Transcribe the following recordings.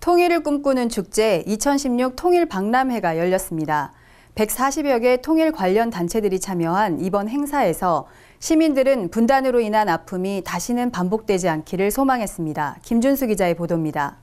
통일을 꿈꾸는 축제 2016 통일 박람회가 열렸습니다. 140여 개 통일 관련 단체들이 참여한 이번 행사에서 시민들은 분단으로 인한 아픔이 다시는 반복되지 않기를 소망했습니다. 김준수 기자의 보도입니다.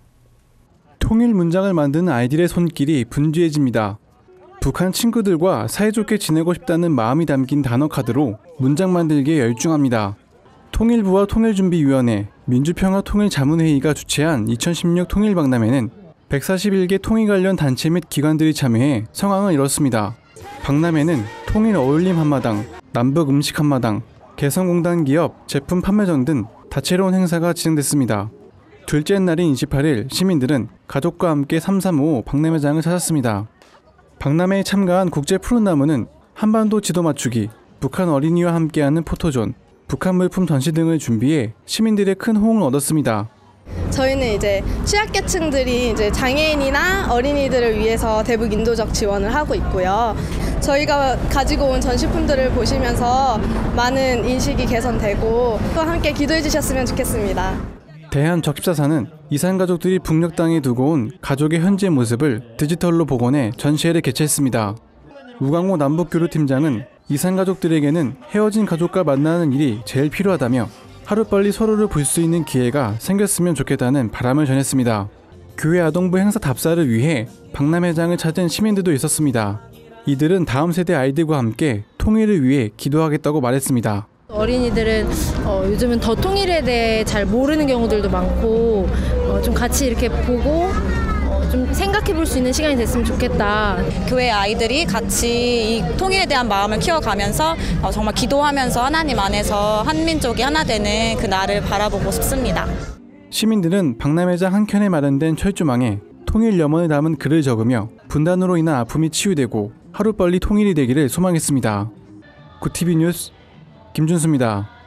통일 문장을 만드는 아이들의 손길이 분주해집니다. 북한 친구들과 사이좋게 지내고 싶다는 마음이 담긴 단어 카드로 문장 만들기에 열중합니다. 통일부와 통일준비위원회, 민주평화통일자문회의가 주최한 2016 통일박람회는 141개 통일 관련 단체 및 기관들이 참여해 성황을 이뤘습니다. 박람회는 통일 어울림 한마당, 남북 음식 한마당, 개성공단 기업 제품 판매전 등 다채로운 행사가 진행됐습니다. 둘째 날인 28일 시민들은 가족과 함께 335 박람회장을 찾았습니다. 박람회에 참가한 국제 푸른나무는 한반도 지도 맞추기, 북한 어린이와 함께하는 포토존, 북한 물품 전시 등을 준비해 시민들의 큰 호응을 얻었습니다. 저희는 이제 취약계층들이 이제 장애인이나 어린이들을 위해서 대북 인도적 지원을 하고 있고요. 저희가 가지고 온 전시품들을 보시면서 많은 인식이 개선되고 또 함께 기도해 주셨으면 좋겠습니다. 대한적십사사는 이산 가족들이 북녘 땅에 두고 온 가족의 현재 모습을 디지털로 복원해 전시회를 개최했습니다. 우광호 남북교류팀장은 이산 가족들에게는 헤어진 가족과 만나는 일이 제일 필요하다며 하루빨리 서로를 볼 수 있는 기회가 생겼으면 좋겠다는 바람을 전했습니다. 교회 아동부 행사 답사를 위해 박람회장을 찾은 시민들도 있었습니다. 이들은 다음 세대 아이들과 함께 통일을 위해 기도하겠다고 말했습니다. 어린이들은 요즘은 더 통일에 대해 잘 모르는 경우들도 많고 좀 같이 이렇게 보고 좀 생각해 볼 수 있는 시간이 됐으면 좋겠다. 교회 아이들이 같이 이 통일에 대한 마음을 키워가면서 정말 기도하면서 하나님 안에서 한민족이 하나 되는 그 날을 바라보고 싶습니다. 시민들은 박람회장 한켠에 마련된 철조망에 통일 염원을 담은 글을 적으며 분단으로 인한 아픔이 치유되고 하루빨리 통일이 되기를 소망했습니다. 구티비 뉴스 김준수입니다.